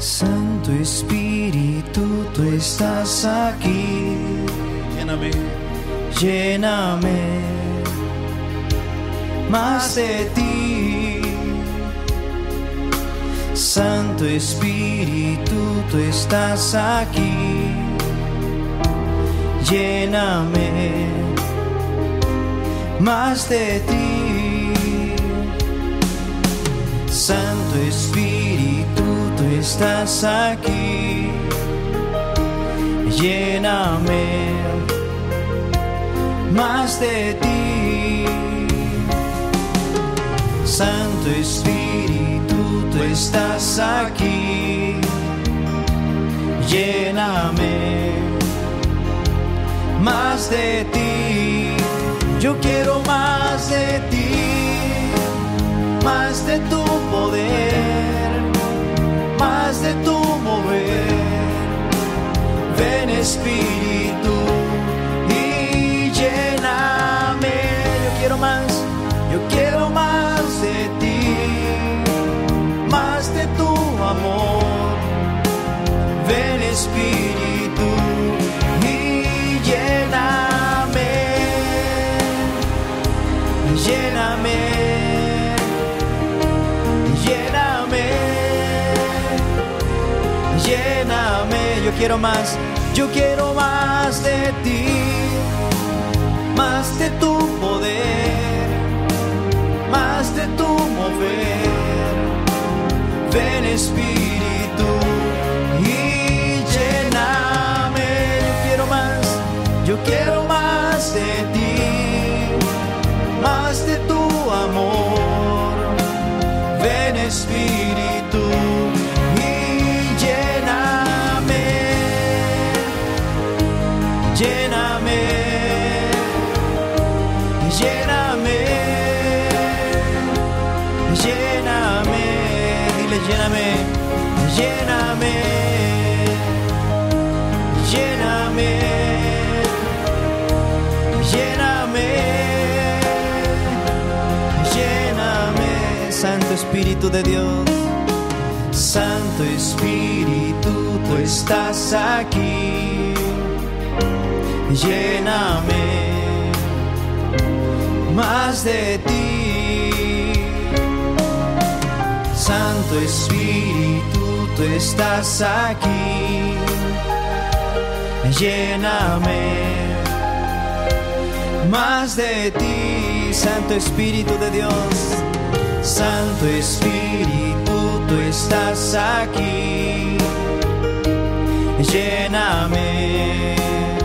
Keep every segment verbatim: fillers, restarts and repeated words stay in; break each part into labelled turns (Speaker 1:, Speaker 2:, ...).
Speaker 1: Santo Espíritu, tú estás aquí.
Speaker 2: Lléname.
Speaker 1: Lléname más de ti. Santo Espíritu, tú estás aquí. Lléname más de ti. Santo Espíritu, tú estás aquí. Lléname más de ti. Santo Espíritu, tú estás aquí. Lléname más de ti. Yo quiero más de ti, más de tu poder, más de tu mover. Ven Espíritu y lléname. Yo quiero más, yo quiero más de ti, más de tu amor. Ven Espíritu y lléname, lléname, lléname, lléname. Yo quiero más, yo quiero más de ti, más de tu poder, más de tu mover. Ven Espíritu y lléname. Yo quiero más, yo quiero más de ti, más de tu amor. Ven Espíritu y lléname, lléname, lléname, lléname. Dile lléname, lléname, lléname, lléname, lléname. Santo Espíritu de Dios, Santo Espíritu, tú estás aquí. Lléname más de ti. Santo Espíritu, tú estás aquí. Lléname más de ti. Santo Espíritu de Dios, Santo Espíritu, tú estás aquí. Lléname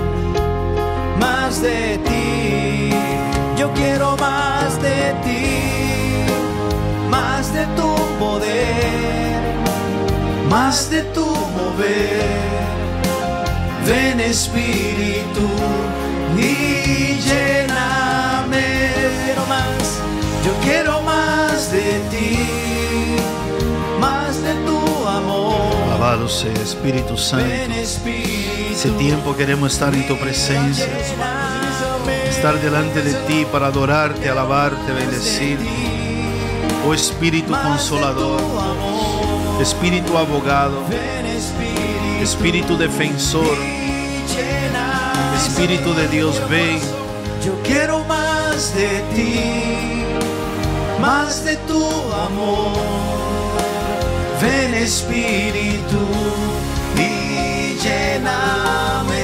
Speaker 1: más de ti. Yo quiero más de ti, más de tu poder, más de tu mover. Ven Espíritu y lléname. Quiero más, yo quiero más de ti, más de tu amor.
Speaker 2: Alabado sea Espíritu Santo.
Speaker 1: Ven Espíritu,
Speaker 2: ese tiempo queremos estar en tu presencia, estar delante de ti para adorarte, alabarte, bendecirte. Oh Espíritu Consolador, Espíritu Abogado, Espíritu Defensor, Espíritu de Dios, ven.
Speaker 1: Yo quiero más de ti, más de tu amor. Ven Espíritu y lléname,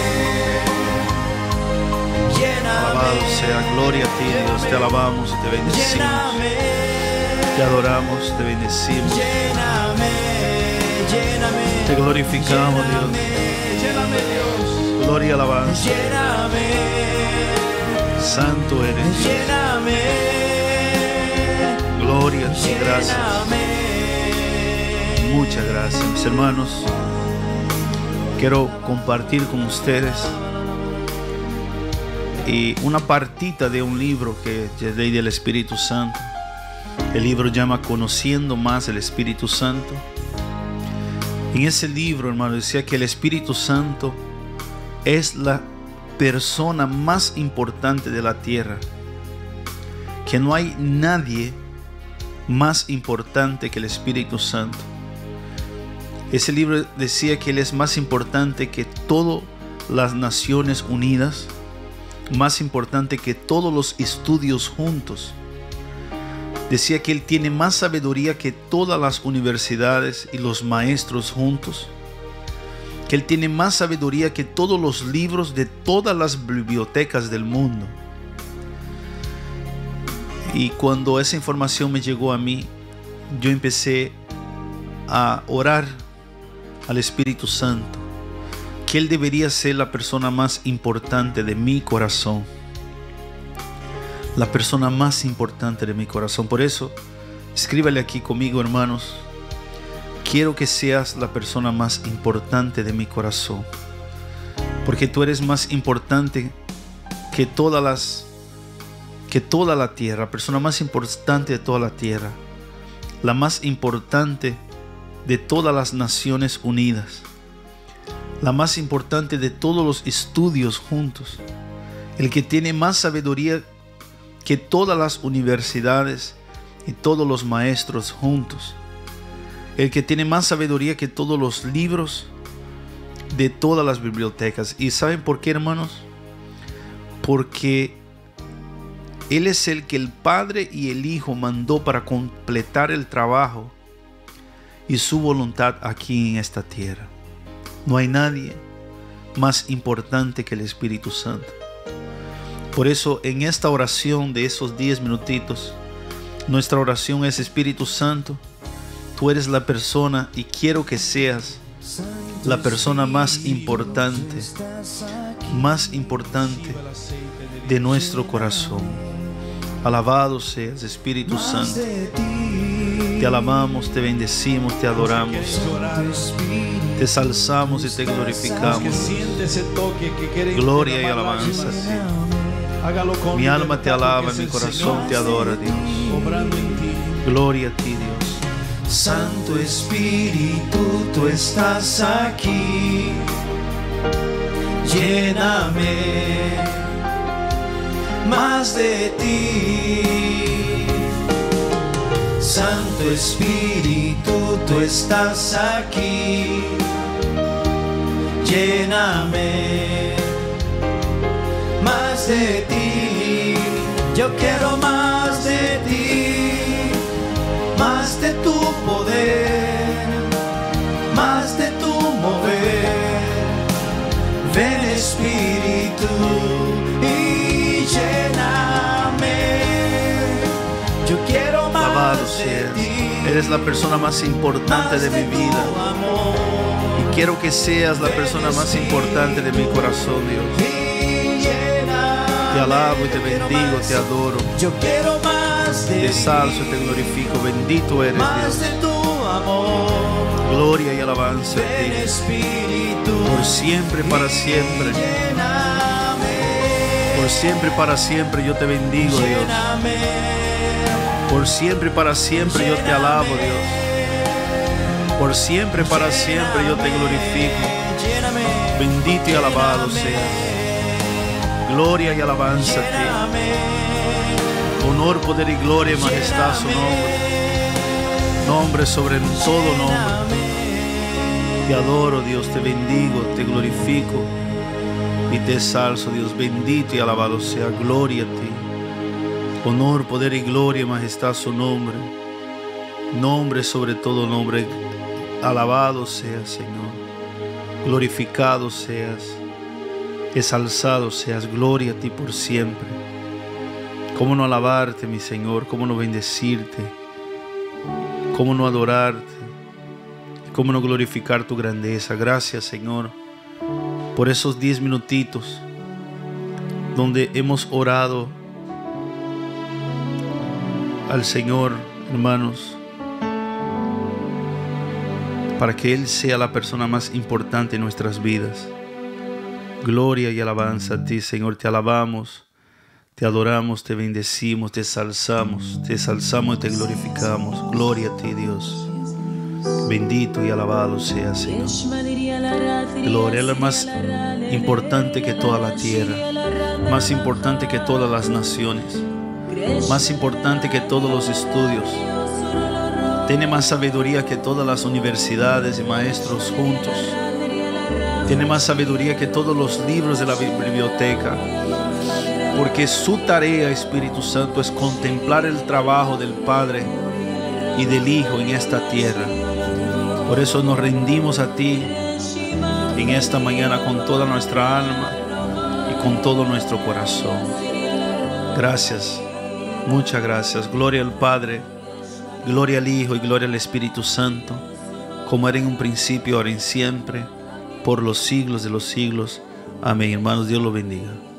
Speaker 1: lléname.
Speaker 2: Alabado sea, gloria a ti, Dios. Te alabamos y te bendecimos.
Speaker 1: Lléname,
Speaker 2: te adoramos, te bendecimos.
Speaker 1: Lléname, lléname.
Speaker 2: Te glorificamos,
Speaker 1: lléname,
Speaker 2: Dios.
Speaker 1: Lléname, Dios.
Speaker 2: Gloria y alabanza.
Speaker 1: Lléname.
Speaker 2: Santo eres.
Speaker 1: Lléname.
Speaker 2: Gloria a ti, gracias.
Speaker 1: Lléname.
Speaker 2: Muchas gracias, mis hermanos. Quiero compartir con ustedes y una partita de un libro que es Ley del Espíritu Santo. El libro llama Conociendo más el Espíritu Santo. En ese libro, hermano, decía que el Espíritu Santo es la persona más importante de la tierra, que no hay nadie más importante que el Espíritu Santo. Ese libro decía que Él es más importante que todas las Naciones Unidas, más importante que todos los estudios juntos. Decía que Él tiene más sabiduría que todas las universidades y los maestros juntos. Que Él tiene más sabiduría que todos los libros de todas las bibliotecas del mundo. Y cuando esa información me llegó a mí, yo empecé a orar al Espíritu Santo, que Él debería ser la persona más importante de mi corazón. La persona más importante de mi corazón. Por eso, escríbale aquí conmigo, hermanos. Quiero que seas la persona más importante de mi corazón. Porque tú eres más importante que todas las, que toda la tierra. La persona más importante de toda la tierra. La más importante de todas las Naciones Unidas. La más importante de todos los estudios juntos. El que tiene más sabiduría que todas las universidades y todos los maestros juntos. El que tiene más sabiduría que todos los libros de todas las bibliotecas. ¿Y saben por qué, hermanos? Porque Él es el que el Padre y el Hijo mandó para completar el trabajo y su voluntad aquí en esta tierra. No hay nadie más importante que el Espíritu Santo. Por eso en esta oración de esos diez minutitos, nuestra oración es: Espíritu Santo, tú eres la persona y quiero que seas la persona más importante, más importante de nuestro corazón. Alabado seas, Espíritu Santo. Te alabamos, te bendecimos, te adoramos, te exalzamos y te glorificamos. Gloria y alabanza a ti. Mi alma te alaba, mi corazón te adora, Dios. Gloria a ti, Dios.
Speaker 1: Santo Espíritu, tú estás aquí. Lléname más de ti. Santo Espíritu, tú estás aquí. Lléname más de ti. Yo quiero más de ti, más de tu poder, más de tu mover. Ven, Espíritu, y lléname. Yo quiero más
Speaker 2: Alabado
Speaker 1: de
Speaker 2: seas.
Speaker 1: ti.
Speaker 2: Eres la persona más importante de mi vida. Y quiero que seas la persona más importante de mi corazón, Dios. Te alabo y te bendigo, te adoro.
Speaker 1: Yo quiero más de
Speaker 2: Te exalzo y te glorifico. Bendito eres,
Speaker 1: más de
Speaker 2: Dios.
Speaker 1: tu amor.
Speaker 2: Gloria y alabanza a
Speaker 1: Ven,
Speaker 2: ti.
Speaker 1: Espíritu,
Speaker 2: Por siempre, para siempre.
Speaker 1: lléname.
Speaker 2: Por siempre, para siempre yo te bendigo, Dios.
Speaker 1: Lléname.
Speaker 2: Por siempre, para siempre yo te alabo, Dios. Por siempre, para siempre yo te glorifico.
Speaker 1: Lléname.
Speaker 2: Bendito y alabado seas. Gloria y alabanza a ti. Honor, poder y gloria y majestad a su nombre. Nombre sobre todo nombre. Te adoro, Dios, te bendigo, te glorifico y te exalzo, Dios. Bendito y alabado sea. Gloria a ti. Honor, poder y gloria y majestad a su nombre. Nombre sobre todo nombre. Alabado seas, Señor. Glorificado seas. Exalzado seas. Gloria a ti por siempre. Cómo no alabarte, mi Señor. Cómo no bendecirte. Cómo no adorarte. Cómo no glorificar tu grandeza. Gracias, Señor, por esos diez minutitos donde hemos orado al Señor, hermanos, para que Él sea la persona más importante en nuestras vidas. Gloria y alabanza a ti, Señor. Te alabamos, te adoramos, te bendecimos, te exalzamos, te exalzamos y te glorificamos. Gloria a ti, Dios. Bendito y alabado sea, Señor. Gloria, es lo más importante que toda la tierra, más importante que todas las naciones, más importante que todos los estudios. Tiene más sabiduría que todas las universidades y maestros juntos. Tiene más sabiduría que todos los libros de la biblioteca. Porque su tarea, Espíritu Santo, es contemplar el trabajo del Padre y del Hijo en esta tierra. Por eso nos rendimos a ti en esta mañana con toda nuestra alma y con todo nuestro corazón. Gracias, muchas gracias. Gloria al Padre, gloria al Hijo y gloria al Espíritu Santo, como era en un principio, ahora y siempre, por los siglos de los siglos. Amén. Hermanos, Dios los bendiga.